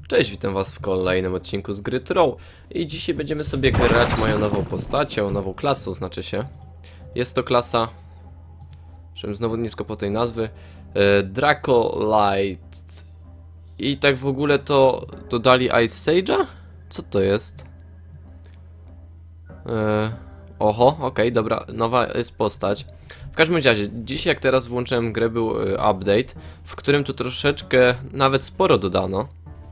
Cześć, witam was w kolejnym odcinku z gry Troll. I dzisiaj będziemy sobie grać moją nową postacią, nową klasą znaczy się. Jest to klasa, żebym znowu nisko po tej nazwy, Dracolite. I tak w ogóle to dodali Ice Sage'a? Co to jest? Oho, okej, dobra, nowa jest postać. W każdym razie, dziś jak teraz włączyłem grę, był update, w którym tu troszeczkę, nawet sporo dodano.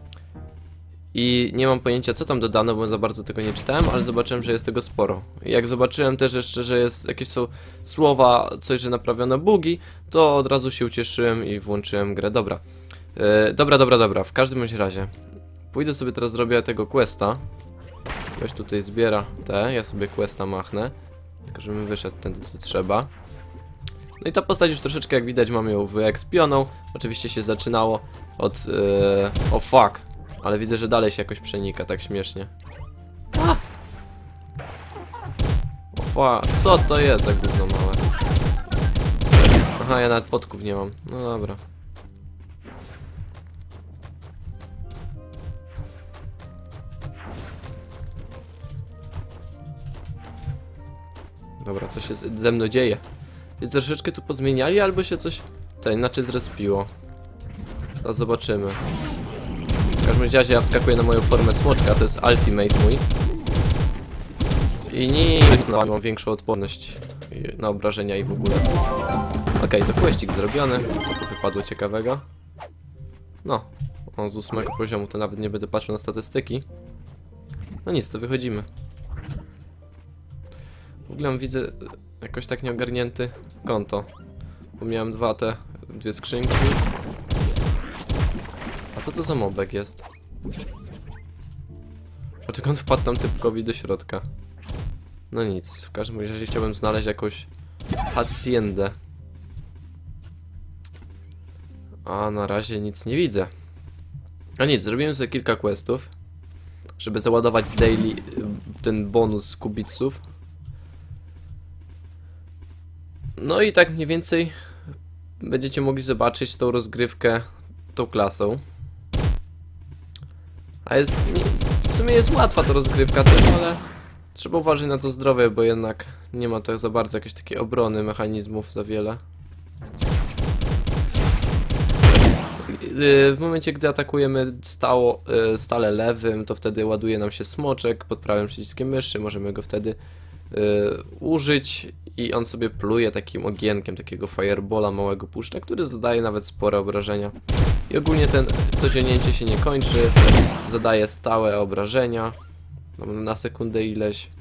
I nie mam pojęcia, co tam dodano, bo za bardzo tego nie czytałem, ale zobaczyłem, że jest tego sporo. I jak zobaczyłem też jeszcze, że jakieś są słowa, coś, że naprawiono bugi, to od razu się ucieszyłem i włączyłem grę. Dobra. Dobra. W każdym bądź razie pójdę sobie teraz, zrobię tego questa. Ktoś tutaj zbiera ja sobie questa machnę. Tylko żebym wyszedł tędy, co trzeba. No i ta postać już troszeczkę, jak widać, mam ją wyekspioną. Oczywiście się zaczynało od... o fuck. Ale widzę, że dalej się jakoś przenika, tak śmiesznie. O fuck. Co to jest za gówno małe? Aha, ja nawet podków nie mam. No dobra. Dobra, co się ze mną dzieje? Jest troszeczkę tu pozmieniali, albo się coś inaczej zrespiło. Teraz zobaczymy. W każdym razie ja wskakuję na moją formę smoczka, to jest ultimate mój. I nic, no, mam większą odporność na obrażenia i w ogóle. Okej, to questik zrobiony. Co tu wypadło ciekawego? No, z 8 poziomu to nawet nie będę patrzył na statystyki. No nic, to wychodzimy. W ogóle widzę jakoś tak nieogarnięty konto. Bo miałem dwie skrzynki. A co to za mobek jest? Dlaczego on wpadł tam typkowi do środka? No nic, w każdym razie chciałbym znaleźć jakąś haciendę. A na razie nic nie widzę. A nic, zrobiłem sobie kilka questów, żeby załadować daily ten bonus kubiców. No i tak mniej więcej będziecie mogli zobaczyć tą rozgrywkę tą klasą. A jest... w sumie jest łatwa ta rozgrywka, ale trzeba uważać na to zdrowie, bo jednak nie ma to za bardzo jakiejś takiej obrony mechanizmów za wiele. W momencie, gdy atakujemy stale lewym, to wtedy ładuje nam się smoczek pod prawym przyciskiem myszy, możemy go wtedy użyć i on sobie pluje takim ogienkiem, takiego firebola małego puszcza, który zadaje nawet spore obrażenia. I ogólnie to zielnięcie się nie kończy, zadaje stałe obrażenia na sekundę ileś.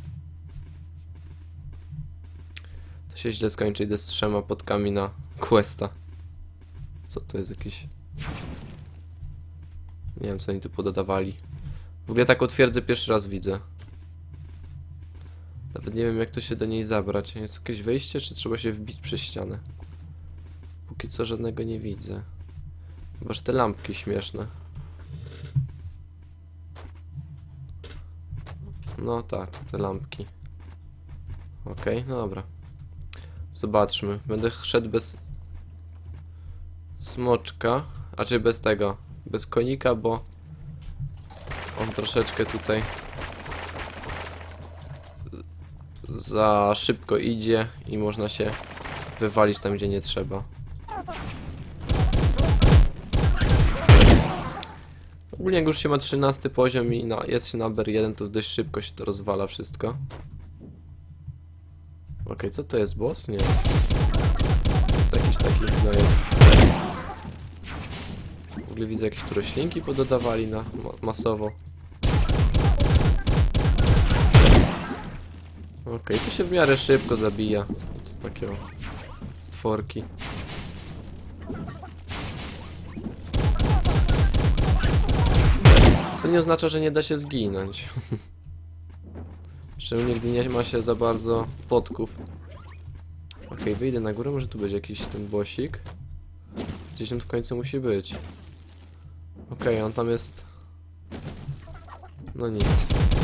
To się źle skończy, idę z 3 podkami na questa. Co to jest jakiś... Nie wiem, co oni tu pododawali. W ogóle taką twierdzę pierwszy raz widzę. Nawet nie wiem, jak to się do niej zabrać. Jest jakieś wejście, czy trzeba się wbić przez ścianę? Póki co żadnego nie widzę. Chyba, że te lampki śmieszne. No tak, te lampki. Okej, no dobra. Zobaczmy. Będę szedł bez smoczka. A czy bez tego? Bez konika, bo on troszeczkę tutaj za szybko idzie i można się wywalić tam, gdzie nie trzeba. Ogólnie jak już się ma 13 poziom i jest się na BR1, to dość szybko się to rozwala wszystko. Okej, co to jest boss? Nie. To jakiś taki gnojek. W ogóle widzę jakieś tu roślinki pododawali masowo. Okej, to się w miarę szybko zabija. To takie stworki. Co nie oznacza, że nie da się zginąć. Szczególnie gdy nie ma się za bardzo podków. Okej, wyjdę na górę, może tu będzie jakiś ten bossik. Gdzieś on w końcu musi być. Okej, on tam jest... No nic.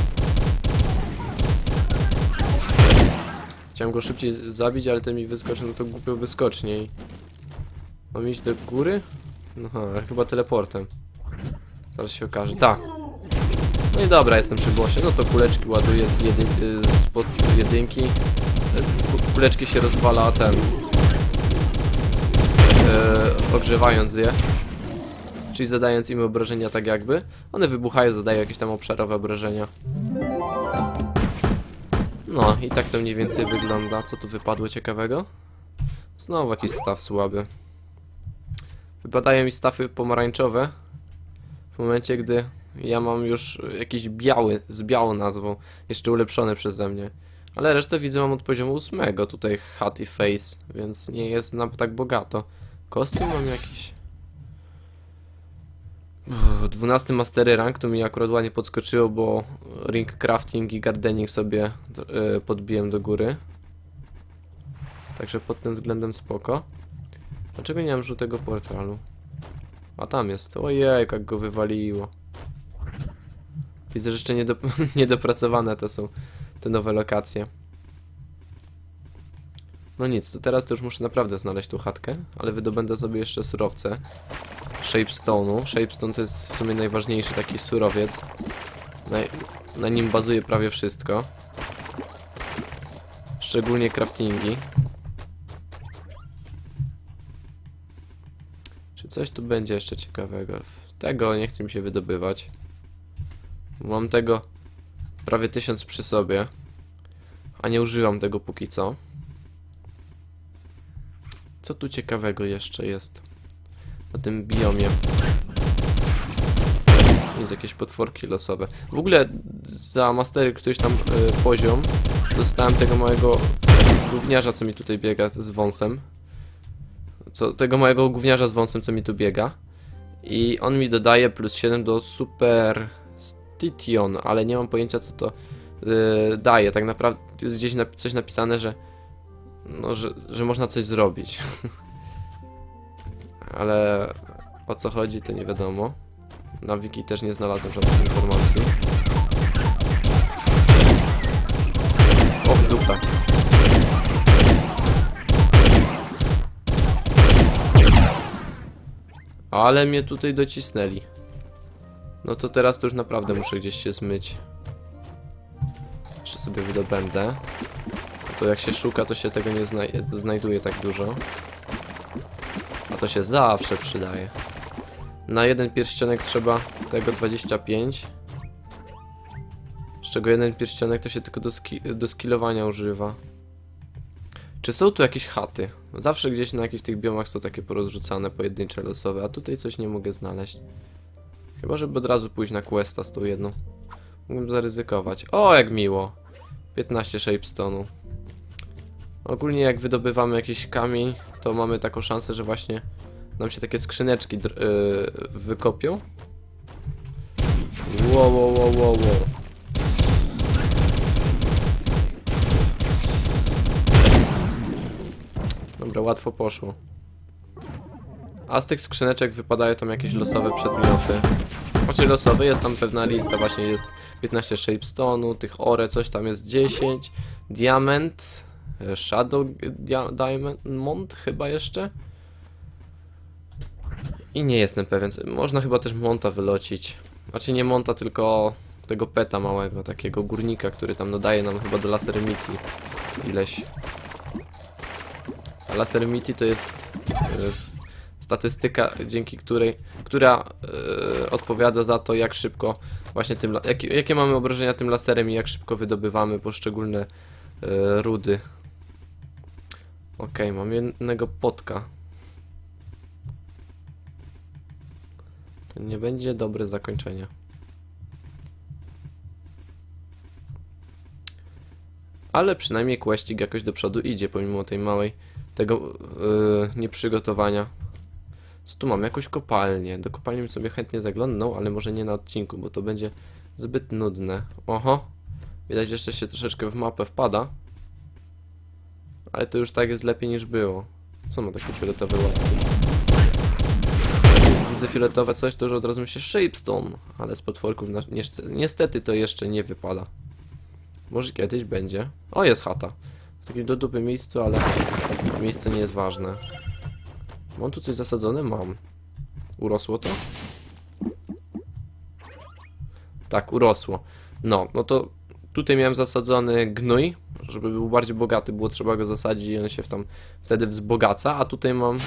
Chciałem go szybciej zabić, ale ten mi wyskoczył na to głupią wyskocznię. Mam iść do góry? Aha, ale chyba teleportem. Zaraz się okaże. Tak. No i dobra, jestem przy bossie. No to kuleczki ładuję spod jedynki. Kuleczki się rozwala ten... ogrzewając je. Czyli zadając im obrażenia tak jakby. One wybuchają, zadają jakieś tam obszarowe obrażenia. No i tak to mniej więcej wygląda. Co tu wypadło ciekawego? Znowu jakiś staw słaby. Wypadają mi stafy pomarańczowe. W momencie, gdy ja mam już jakiś biały, z białą nazwą. Jeszcze ulepszony przeze mnie. Ale resztę widzę mam od poziomu 8. Tutaj hat i face. Więc nie jest nam tak bogato. Kostium mam jakiś... 12 mastery rank, to mi akurat ładnie podskoczyło, bo ring crafting i gardening sobie podbiłem do góry. Także pod tym względem spoko. Dlaczego nie mam żółtego portalu? A tam jest. Ojej, jak go wywaliło. Widzę, że jeszcze niedopracowane to są te nowe lokacje. No nic, to teraz to już muszę naprawdę znaleźć tą chatkę, ale wydobędę sobie jeszcze surowce. Shapestone'u. Shapestone to jest w sumie najważniejszy taki surowiec. Na nim bazuje prawie wszystko. Szczególnie craftingi. Czy coś tu będzie jeszcze ciekawego? Tego nie chce mi się wydobywać. Mam tego prawie 1000 przy sobie. A nie używam tego póki co. Co tu ciekawego jeszcze jest? Na tym biomie. Nie, jakieś potworki losowe. W ogóle za mastery któryś tam poziom dostałem tego małego gówniarza, co mi tutaj biega z wąsem. Tego małego gówniarza z wąsem, co mi tu biega. I on mi dodaje plus 7 do super Stition, ale nie mam pojęcia, co to daje. Tak naprawdę jest gdzieś coś napisane, że no, że można coś zrobić. Ale o co chodzi, to nie wiadomo. Na wiki też nie znalazłem żadnych informacji. O, w dupę. Ale mnie tutaj docisnęli. No to teraz to już naprawdę muszę gdzieś się zmyć. Jeszcze sobie wydobędę. To jak się szuka, to się tego nie znajduje tak dużo. A to się zawsze przydaje. Na jeden pierścionek trzeba tego 25. Z czego jeden pierścionek to się tylko do skillowania używa. Czy są tu jakieś chaty? Zawsze gdzieś na jakichś tych biomach są takie porozrzucane, pojedyncze, losowe, a tutaj coś nie mogę znaleźć. Chyba, żeby od razu pójść na questa z tą jedną. Mógłbym zaryzykować. O, jak miło! 15 shapestone'u. Ogólnie jak wydobywamy jakiś kamień, to mamy taką szansę, że właśnie nam się takie skrzyneczki wykopią. Wow. Dobra, łatwo poszło. A z tych skrzyneczek wypadają tam jakieś losowe przedmioty. Znaczy losowe, jest tam pewna lista, właśnie jest 15 shapestone'u, tych ore, coś tam jest 10. Diament, Shadow Diamond chyba jeszcze. I nie jestem pewien, można chyba też monta wylocić. Znaczy nie monta, tylko tego peta małego, takiego górnika, który tam dodaje nam chyba do lasermity ileś. A lasermity to jest statystyka, dzięki która odpowiada za to, jak szybko właśnie tym, jakie mamy obrażenia tym laserem i jak szybko wydobywamy poszczególne rudy. Okej, mam jednego potka. To nie będzie dobre zakończenie. Ale przynajmniej questik jakoś do przodu idzie, pomimo tej małej nieprzygotowania. Co tu mam? Jakąś kopalnię. Do kopalni bym sobie chętnie zaglądnął, ale może nie na odcinku, bo to będzie zbyt nudne. Oho! Widać, jeszcze się troszeczkę w mapę wpada. Ale to już tak jest lepiej niż było. Co ma takie fioletowe łapki? Widzę fioletowe coś, to już od razu myślę Shapestone, ale z potworków niestety to jeszcze nie wypada. Może kiedyś będzie. O, jest chata. W takim do dupy miejscu, ale miejsce nie jest ważne. Mam tu coś zasadzone? Mam. Urosło to? Tak, urosło. No to tutaj miałem zasadzony gnój, żeby był bardziej bogaty, było trzeba go zasadzić i on się tam wtedy wzbogaca, a tutaj mam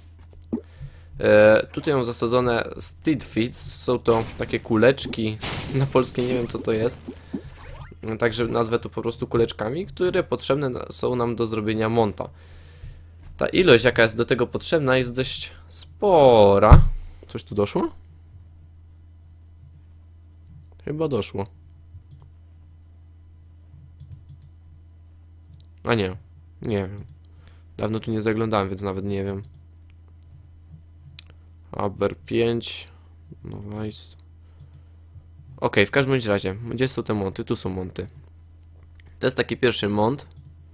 zasadzone Steed Feeds, są to takie kuleczki, na polskie nie wiem co to jest, także nazwę to po prostu kuleczkami, które potrzebne są nam do zrobienia monta. Ta ilość jaka jest do tego potrzebna jest dość spora. Coś tu doszło? Chyba doszło. A nie, nie wiem. Dawno tu nie zaglądałem, więc nawet nie wiem. Aber 5. No weź. Okej, w każdym bądź razie, gdzie są te monty? Tu są monty. To jest taki pierwszy mont.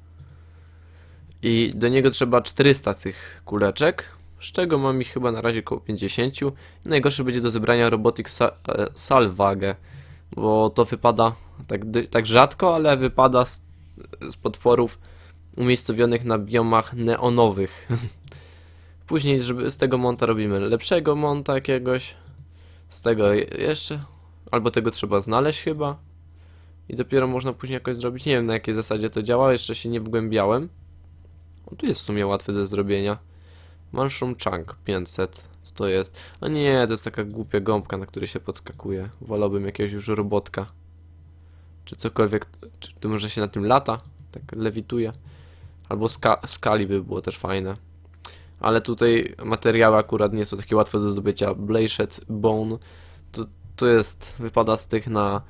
I do niego trzeba 400 tych kuleczek, z czego mam ich chyba na razie około 50. Najgorsze będzie do zebrania Robotic Salvage, bo to wypada tak rzadko, ale wypada z potworów umiejscowionych na biomach neonowych. Później, żeby z tego monta robimy lepszego monta jakiegoś, z tego jeszcze, albo tego trzeba znaleźć chyba i dopiero można później jakoś zrobić. Nie wiem na jakiej zasadzie to działa, jeszcze się nie wgłębiałem. O, tu jest w sumie łatwe do zrobienia. Mushroom Chunk 500. Co to jest? A nie, to jest taka głupia gąbka, na której się podskakuje. Wolałbym jakiegoś już robotka. Czy cokolwiek. Czy to może się na tym lata? Tak lewituje. Albo skali by było też fajne. Ale tutaj materiały akurat nie są takie łatwe do zdobycia. Blazed Bone. To jest. Wypada z tych na.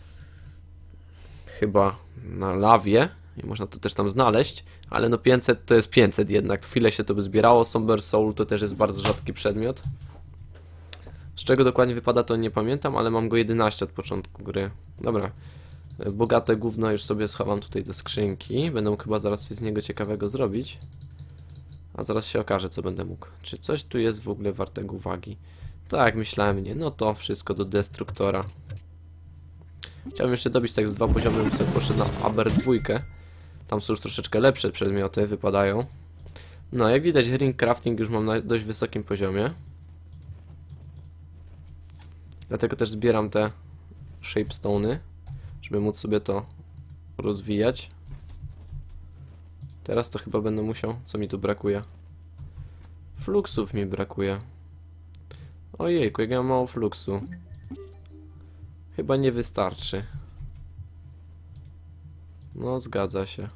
Chyba na lawie. I można to też tam znaleźć, ale no 500 to jest 500 jednak, chwilę się to by zbierało. Somber Soul to też jest bardzo rzadki przedmiot. Z czego dokładnie wypada to nie pamiętam, ale mam go 11 od początku gry. Dobra, bogate gówno już sobie schowam tutaj do skrzynki, będę chyba zaraz coś z niego ciekawego zrobić. A zaraz się okaże co będę mógł. Czy coś tu jest w ogóle wartego uwagi? Tak, myślałem nie, no to wszystko do destruktora. Chciałbym jeszcze dobić tak z 2 poziomy, bym sobie poszedł na Aber 2. Tam są już troszeczkę lepsze przedmioty, wypadają. No, jak widać ring crafting już mam na dość wysokim poziomie. Dlatego też zbieram te shapestone'y, żeby móc sobie to rozwijać. Teraz to chyba będę musiał... Co mi tu brakuje? Fluxów mi brakuje. Ojejku, jak ja mam mało fluxu. Chyba nie wystarczy. No, zgadza się.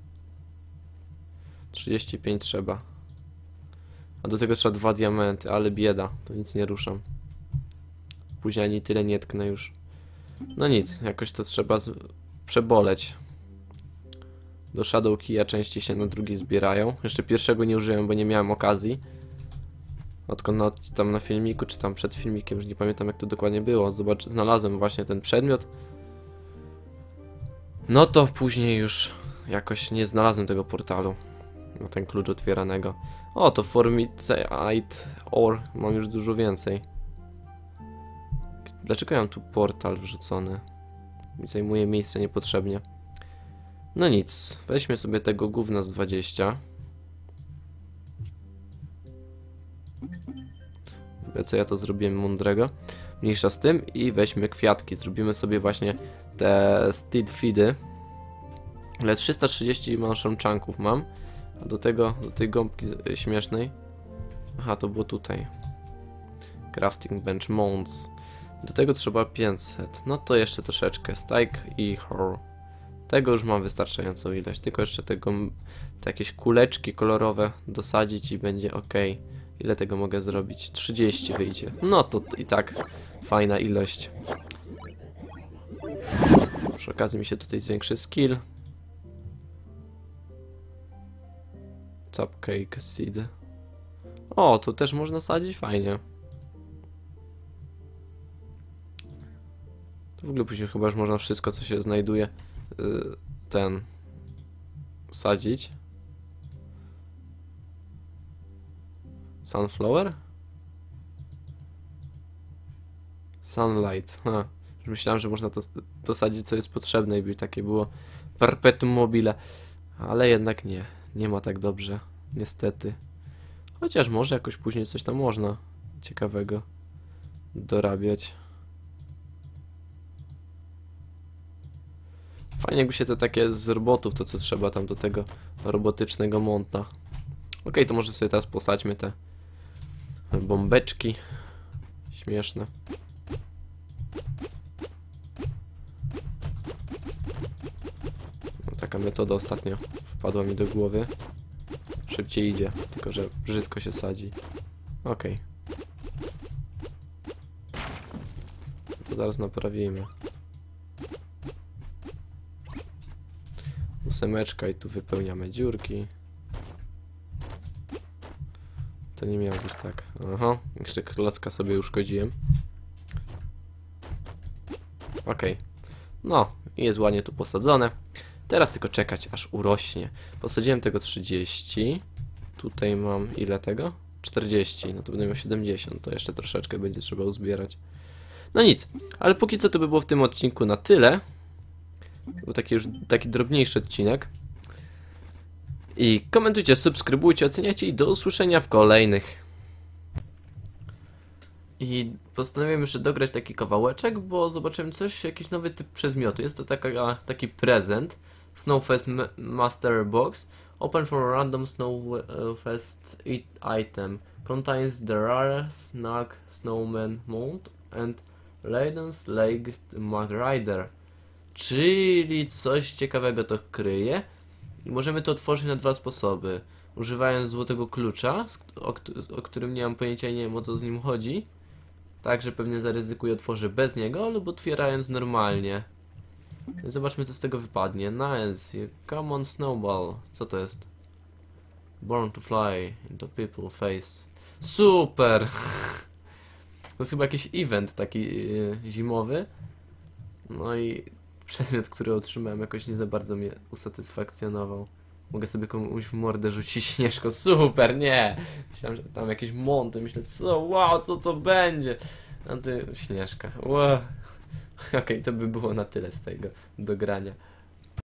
35 trzeba. A do tego trzeba 2 diamenty, ale bieda. To nic nie ruszam. Później ani tyle nie tknę już. No nic, jakoś to trzeba przeboleć. Do Shadow Key'a częściej się na drugi zbierają. Jeszcze pierwszego nie użyłem, bo nie miałem okazji. Odkąd tam na filmiku, czy tam przed filmikiem, już nie pamiętam jak to dokładnie było. Zobacz, znalazłem właśnie ten przedmiot. No to później już jakoś nie znalazłem tego portalu. Na ten klucz otwieranego. O, to Formicite Ore. Mam już dużo więcej. Dlaczego ja mam tu portal wrzucony? Zajmuje miejsce niepotrzebnie. No nic, weźmy sobie tego gówna z 20. W ogóle co ja to zrobiłem mądrego. Mniejsza z tym i weźmy kwiatki. Zrobimy sobie właśnie te Steed Feedy. Ale 330 mushroom chunków mam. A do tego, do tej gąbki śmiesznej. Aha, to było tutaj. Crafting Bench Mounts. Do tego trzeba 500. No to jeszcze troszeczkę. Stike i Horror. Tego już mam wystarczającą ilość. Tylko jeszcze te jakieś kuleczki kolorowe dosadzić i będzie ok. Ile tego mogę zrobić? 30 wyjdzie. No to i tak fajna ilość. Przy okazji mi się tutaj zwiększy skill. Cupcake seed. O, to też można sadzić? Fajnie. To w ogóle później chyba już można wszystko, co się znajduje, sadzić. Sunflower? Sunlight. Ha. Myślałem, że można to sadzić, co jest potrzebne i by takie było perpetuum mobile. Ale jednak nie. Nie ma tak dobrze. Niestety. Chociaż może jakoś później coś tam można ciekawego dorabiać. Fajnie jakby się te takie z robotów, to co trzeba tam do tego robotycznego monta. Okej, to może sobie teraz posadźmy te bombeczki. Śmieszne. No, taka metoda ostatnio wpadła mi do głowy. Szybciej idzie, tylko że brzydko się sadzi. Okej. To zaraz naprawimy. 8 i tu wypełniamy dziurki. To nie miało być tak. Aha, jeszcze klocka sobie uszkodziłem. Okej. No, i jest ładnie tu posadzone. Teraz tylko czekać, aż urośnie. Posadziłem tego 30. Tutaj mam ile tego? 40. No to będę miał 70. To jeszcze troszeczkę będzie trzeba uzbierać. No nic, ale póki co to by było w tym odcinku na tyle. Był taki drobniejszy odcinek. I komentujcie, subskrybujcie, oceniajcie i do usłyszenia w kolejnych. I postanowiłem jeszcze dograć taki kawałeczek, bo zobaczyłem coś, jakiś nowy typ przedmiotu. Jest to taki prezent. Snowfest Master Box. Open for random Snowfest item. Contains the rare Snug Snowman Mount and Leiden's Legged Mag Rider. Czyli coś ciekawego to kryje. I możemy to otworzyć na dwa sposoby. Używając złotego klucza, o którym nie mam pojęcia i nie wiem o co z nim chodzi. Także pewnie zaryzykuję, otworzę bez niego, lub otwierając normalnie. Zobaczmy co z tego wypadnie. Nice. Come on Snowball. Co to jest? Born to fly into people face. Super! To jest chyba jakiś event taki zimowy. No i przedmiot, który otrzymałem, jakoś nie za bardzo mnie usatysfakcjonował. Mogę sobie komuś w mordę rzucić śnieżką. Super, nie! Myślałem, że tam jakieś monty. Myślę, wow, co to będzie? A ty śnieżka. Wow. Okej, to by było na tyle z tego do grania.